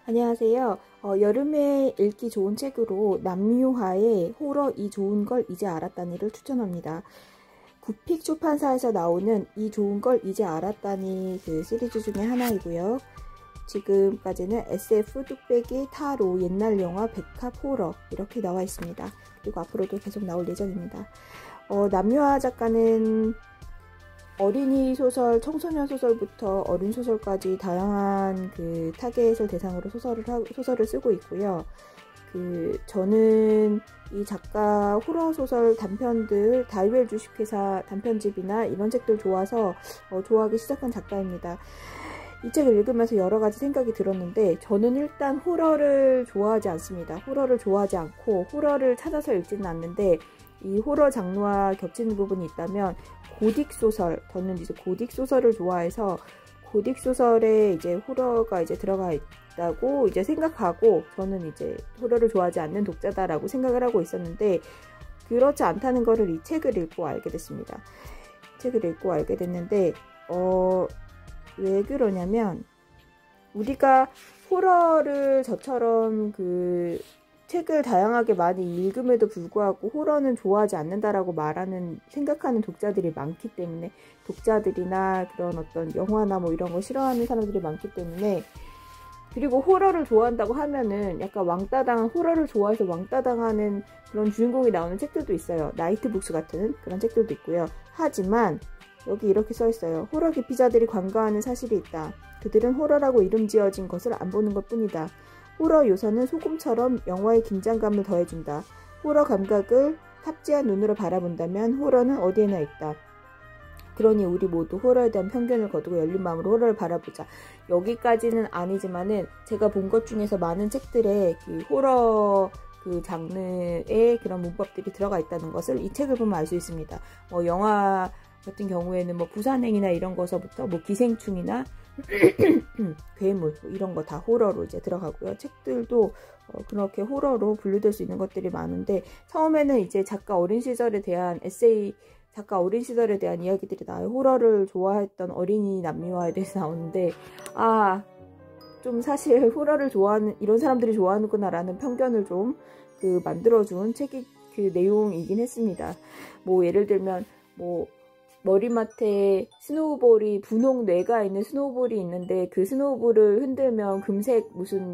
안녕하세요. 여름에 읽기 좋은 책으로 남유하의 호러 이 좋은 걸 이제 알았다니를 추천합니다. 구픽 출판사에서 나오는 이 좋은 걸 이제 알았다니 그 시리즈 중에 하나이고요. 지금까지는 SF, 뚝배기, 타로, 옛날 영화, 백합, 호러 이렇게 나와 있습니다. 그리고 앞으로도 계속 나올 예정입니다. 남유하 작가는 어린이 소설, 청소년 소설부터 어린 소설까지 다양한 그 타겟을 대상으로 소설을 쓰고 있고요. 저는 이 작가 호러 소설 단편들, 다이웰 주식회사 단편집이나 이런 책들 좋아서 좋아하기 시작한 작가입니다. 이 책을 읽으면서 여러 가지 생각이 들었는데, 저는 일단 호러를 좋아하지 않습니다. 호러를 좋아하지 않고 호러를 찾아서 읽지는 않는데, 이 호러 장르와 겹치는 부분이 있다면 고딕 소설, 저는 이제 고딕 소설을 좋아해서 고딕 소설에 이제 호러가 이제 들어가 있다고 이제 생각하고, 저는 이제 호러를 좋아하지 않는 독자다라고 생각을 하고 있었는데, 그렇지 않다는 거를 이 책을 읽고 알게 됐습니다. 책을 읽고 알게 됐는데 왜 그러냐면, 우리가 호러를 저처럼 그 책을 다양하게 많이 읽음에도 불구하고 호러는 좋아하지 않는다라고 생각하는 독자들이 많기 때문에, 독자들이나 그런 어떤 영화나 뭐 이런 거 싫어하는 사람들이 많기 때문에, 그리고 호러를 좋아한다고 하면은 약간 왕따당한, 호러를 좋아해서 왕따당하는 그런 주인공이 나오는 책들도 있어요. 나이트북스 같은 그런 책들도 있고요. 하지만 여기 이렇게 써 있어요. 호러 기피자들이 관가하는 사실이 있다. 그들은 호러라고 이름 지어진 것을 안 보는 것 뿐이다. 호러 요소는 소금처럼 영화의 긴장감을 더해준다. 호러 감각을 탑재한 눈으로 바라본다면 호러는 어디에나 있다. 그러니 우리 모두 호러에 대한 편견을 거두고 열린 마음으로 호러를 바라보자. 여기까지는 아니지만은 제가 본 것 중에서 많은 책들에 그 호러 그 장르의 그런 문법들이 들어가 있다는 것을 이 책을 보면 알 수 있습니다. 영화 같은 경우에는 뭐 부산행이나 이런 거서부터 뭐 기생충이나 괴물 뭐 이런 거 다 호러로 이제 들어가고요. 책들도 그렇게 호러로 분류될 수 있는 것들이 많은데, 처음에는 이제 작가 어린 시절에 대한 에세이, 작가 어린 시절에 대한 이야기들이 나와요. 호러를 좋아했던 어린이 남미화에 대해서 나오는데, 좀 사실 호러를 좋아하는, 이런 사람들이 좋아하는구나 라는 편견을 좀 만들어준 책이 그 내용이긴 했습니다. 뭐 예를 들면 뭐 머리맡에 스노우볼이, 분홍 뇌가 있는 스노우볼이 있는데, 그 스노우볼을 흔들면 금색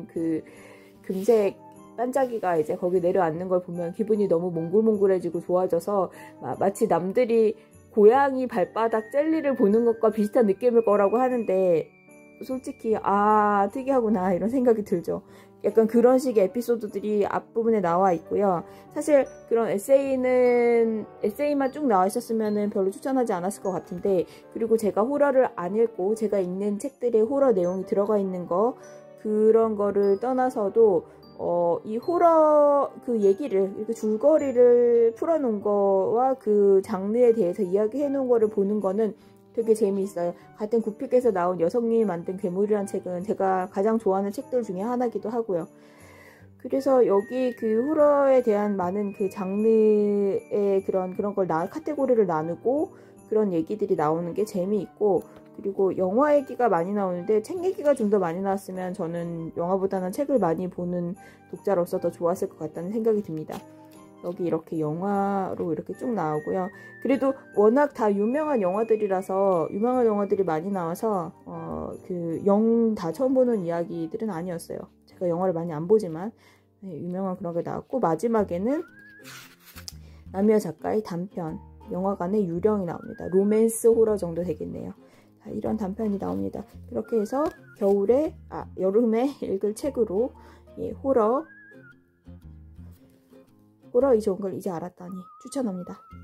반짝이가 이제 거기 내려앉는 걸 보면 기분이 너무 몽글몽글해지고 좋아져서 마치 남들이 고양이 발바닥 젤리를 보는 것과 비슷한 느낌일 거라고 하는데, 솔직히 특이하구나 이런 생각이 들죠. 약간 그런 식의 에피소드들이 앞부분에 나와 있고요. 사실 그런 에세이만 쭉 나와 있었으면 별로 추천하지 않았을 것 같은데, 그리고 제가 호러를 안 읽고 제가 읽는 책들에 호러 내용이 들어가 있는 거, 그런 거를 떠나서도 이 호러 그 얘기를, 이렇게 줄거리를 풀어놓은 거와 그 장르에 대해서 이야기해 놓은 거를 보는 거는 되게 재미있어요. 같은 구픽에서 나온 여성님이 만든 괴물이란 책은 제가 가장 좋아하는 책들 중에 하나이기도 하고요. 그래서 여기 그 호러에 대한 많은 그 장르의 그런 걸 카테고리를 나누고 그런 얘기들이 나오는 게 재미있고, 그리고 영화 얘기가 많이 나오는데 책 얘기가 좀 더 많이 나왔으면 저는 영화보다는 책을 많이 보는 독자로서 더 좋았을 것 같다는 생각이 듭니다. 여기 이렇게 영화로 이렇게 쭉 나오고요. 그래도 워낙 다 유명한 영화들이라서, 유명한 영화들이 많이 나와서 다 처음 보는 이야기들은 아니었어요. 제가 영화를 많이 안 보지만 유명한 그런 게 나왔고, 마지막에는 남유하 작가의 단편, 영화관의 유령이 나옵니다. 로맨스 호러 정도 되겠네요. 이런 단편이 나옵니다. 그렇게 해서 여름에 읽을 책으로 호러 이 좋은 걸 이제 알았다니 추천합니다.